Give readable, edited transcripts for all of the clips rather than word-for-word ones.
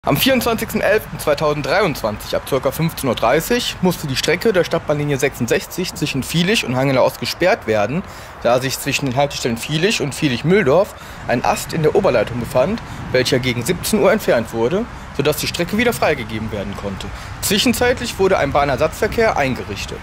Am 24.11.2023 ab ca. 15:30 Uhr musste die Strecke der Stadtbahnlinie 66 zwischen Viehlich und Hangelaust gesperrt werden, da sich zwischen den Haltestellen Viehlich und Viehlich-Mühldorf ein Ast in der Oberleitung befand, welcher gegen 17 Uhr entfernt wurde, sodass die Strecke wieder freigegeben werden konnte. Zwischenzeitlich wurde ein Bahnersatzverkehr eingerichtet.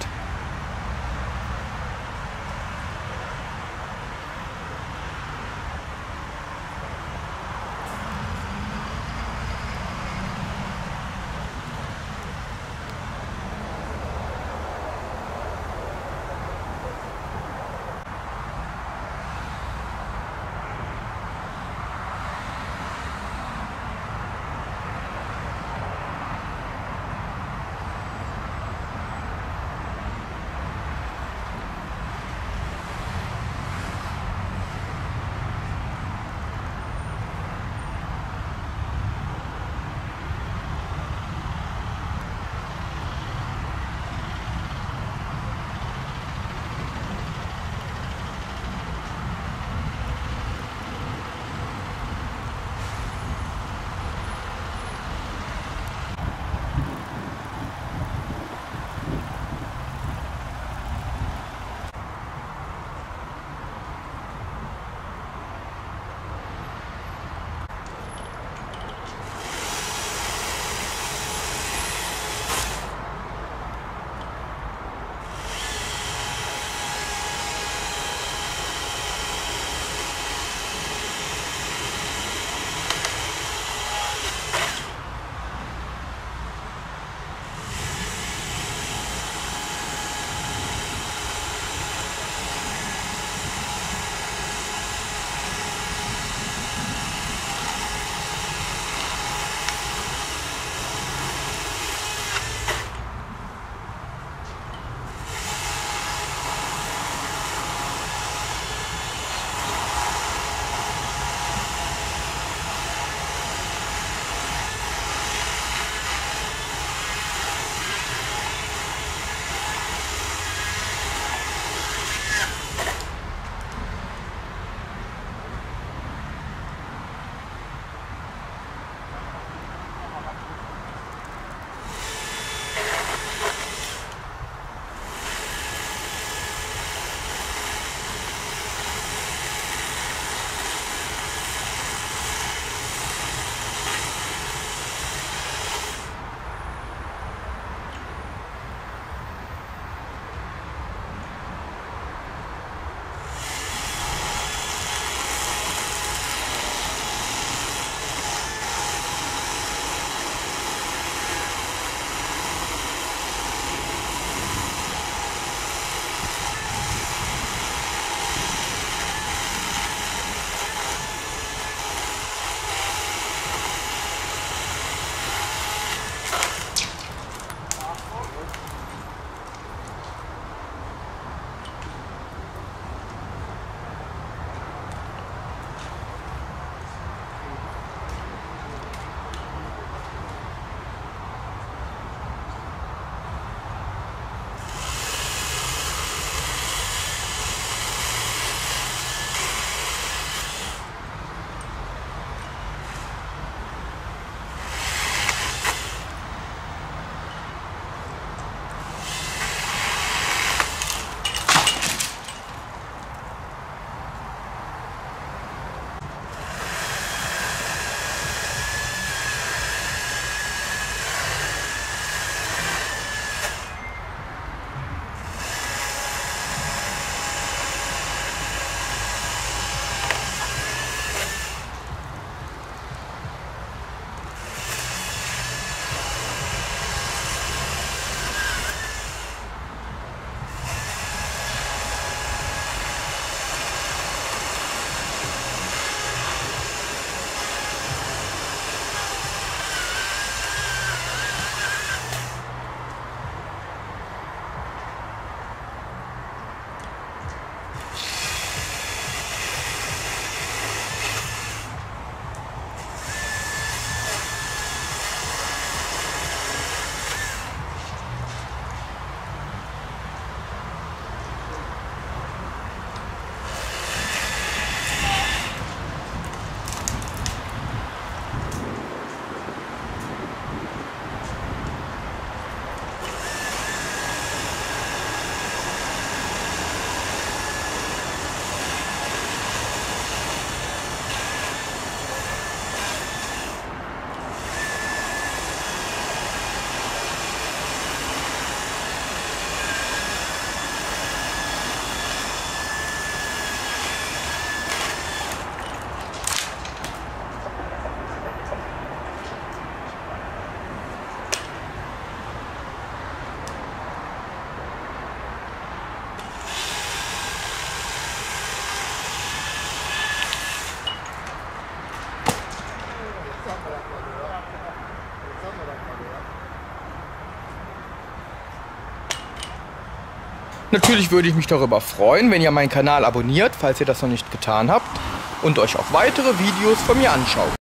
Natürlich würde ich mich darüber freuen, wenn ihr meinen Kanal abonniert, falls ihr das noch nicht getan habt, und euch auch weitere Videos von mir anschaut.